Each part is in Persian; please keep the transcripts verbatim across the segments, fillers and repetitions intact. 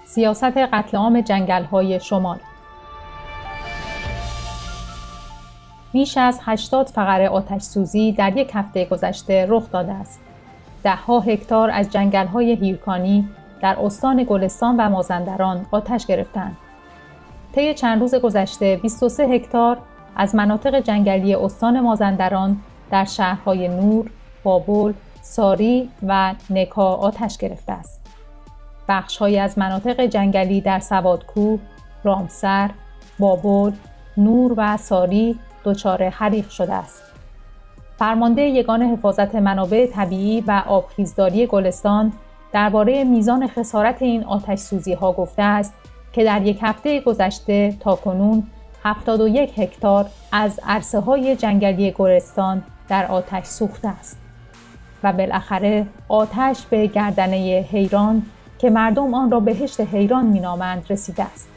سیاست قتل عام جنگل‌های شمال. بیش از هشتاد فقره آتش‌سوزی در یک هفته گذشته رخ داده است. ده‌ها هکتار از جنگل‌های هیرکانی در استان گلستان و مازندران آتش گرفتند. طی چند روز گذشته بیست و سه هکتار از مناطق جنگلی استان مازندران در شهرهای نور، بابل، ساری و نکا آتش گرفته است. بخش‌هایی از مناطق جنگلی در سوادکوه، رامسر، بابل، نور و ساری دچار حریق شده است. فرمانده یگان حفاظت منابع طبیعی و آبخیزداری گلستان درباره میزان خسارت این آتش‌سوزی‌ها گفته است که در یک هفته گذشته تاکنون هفتاد و یک هکتار از عرصه‌های جنگلی گلستان در آتش سوخته است و بالاخره آتش به گردنه حیران که مردم آن را بهشت حیران می‌نامند رسیده است.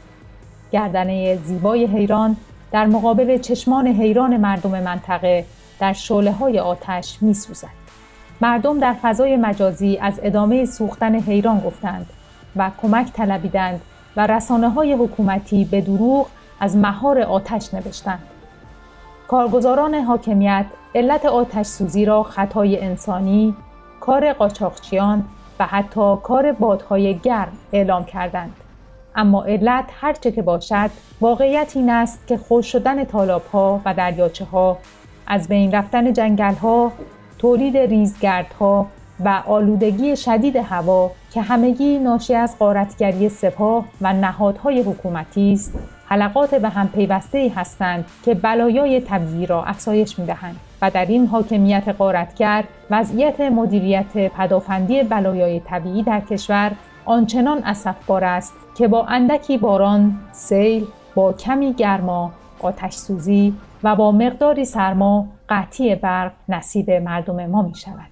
گردنه زیبای حیران در مقابل چشمان حیران مردم منطقه در شعله‌های آتش می‌سوزد. مردم در فضای مجازی از ادامه سوختن حیران گفتند و کمک طلبیدند و رسانه‌های حکومتی به دروغ از مهار آتش نوشتند. کارگزاران حاکمیت علت آتش سوزی را خطای انسانی، کار قاچاقچیان و حتی کار بادهای گرم اعلام کردند. اما علت هرچه که باشد، واقعیت این است که خشک شدن تالاب‌ها و دریاچه‌ها، از بین رفتن جنگل‌ها، تولید ریزگردها و آلودگی شدید هوا که همگی ناشی از غارتگری سپاه و نهادهای حکومتی است، حلقات به هم پیوسته‌ای هستند که بلایای طبیعی را افزایش می‌دهند و در این حاکمیت غارتگر وضعیت مدیریت پدافندی بلایای طبیعی در کشور آنچنان اسفبار است که با اندکی باران، سیل، با کمی گرما، آتش سوزی و با مقداری سرما قطعی برق نصیب مردم ما می شود.